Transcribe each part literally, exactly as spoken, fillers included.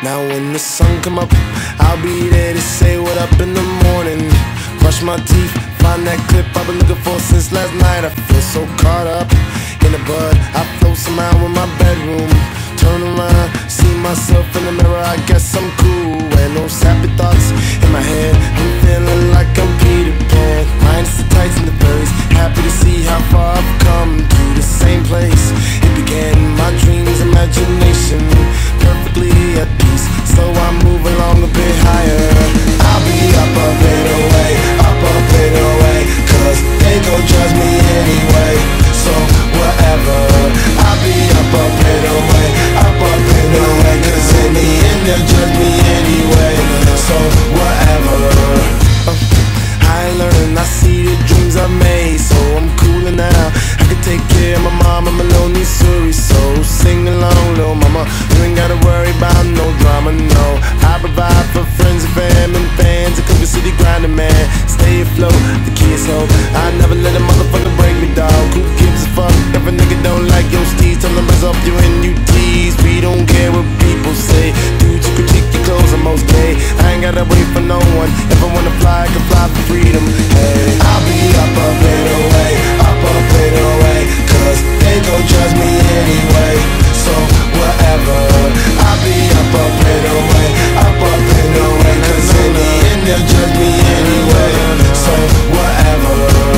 Now when the sun come up, I'll be there to say what up in the morning. Brush my teeth, find that clip I've been looking for since last night. I feel so caught up in the bud, I float somehow in my bedroom. Turn around, see myself in the mirror, I guess I'm cool. And those happy thoughts in my head, I'm feeling like I'm Peter Pan. Minus the tights and the furries, happy to see how far I've come. To the same place it began, my dreams, imagination, perfectly at peace. So I move along a bit higher. I'll be up, up and away, up, up and away, cause they gon' judge me anyway. So whatever, I'll be up, up and away, up, up and away, cause in the end they'll judge me anyway. So whatever. uh, I learn, I see the dreams I made, so I'm cooler now. I can take care of my mom, I'm a lonely Surrey, so sing along, little mama. You ain't gotta worry about no drama, no. I provide for friends and fam and fans, a Cooper City grinding man. Stay afloat, the kids hope I never let a motherfucker break me, dog. Who gives a fuck if a nigga don't like your steez? Tell them buzz off you and you tease. We don't care what people say. Dude, you critique your clothes, I'm most gay. I ain't gotta wait for no one. If I wanna fly, I can fly for freedom. Hey, I'll be up, up and away, up, up and away, cause they gon' judge me anyway. So whatever, I'll be up, up and away, up, up and away, cause in the end they'll judge me anyway. So whatever.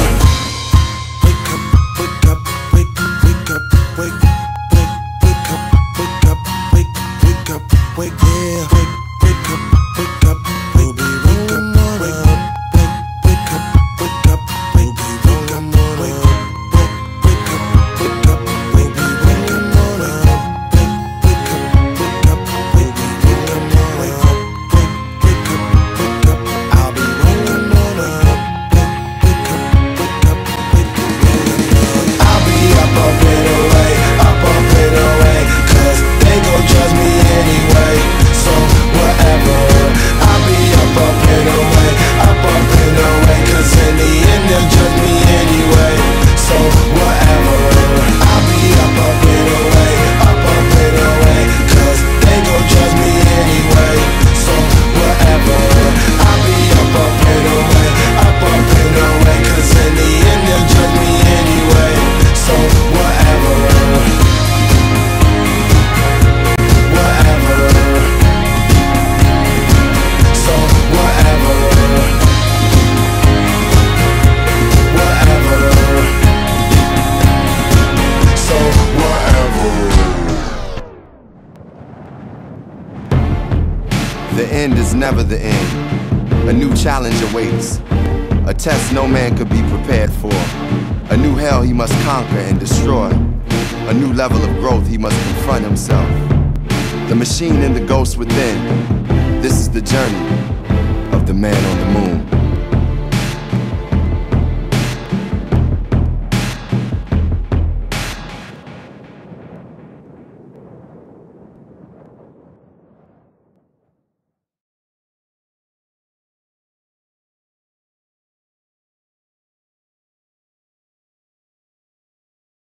Wake up, wake up, wake, wake up, wake, wake, wake up, wake up, wake, wake up, wake, yeah, wake, wake up, wake up, wake, wake up, wake, wake, wake up, wake up, wake, wake up, wake, wake, wake up, wake up, wake, wake up, wake, wake up, wake up, wake, wake up, wake up, wake, wake up, wake up. I'll be waking up, wake, wake up, wake up, wake, wake up. I'll be up, up and away, up, up and away, cause they gon' judge me anyway. So whatever, I'll be up, up and away, up, up and away, cause in the end they'll judge me anyway. So whatever, I'll be up, up and away, up, up and away, cause they gon' judge me anyway. So whatever, I'll be up, up and away, up, up and away, cause in the end they'll judge me anyway. So whatever, whatever, so whatever, whatever, so whatever. The end is never the end. A new challenge awaits. A test no man could be prepared for. A new hell he must conquer and destroy. A new level of growth he must confront himself. The machine and the ghost within. This is the journey of the man on the moon.